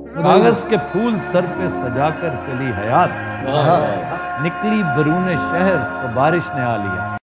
कागज के फूल सर पे सजाकर चली हयात, निकली बरूने शहर तो बारिश ने आ लिया।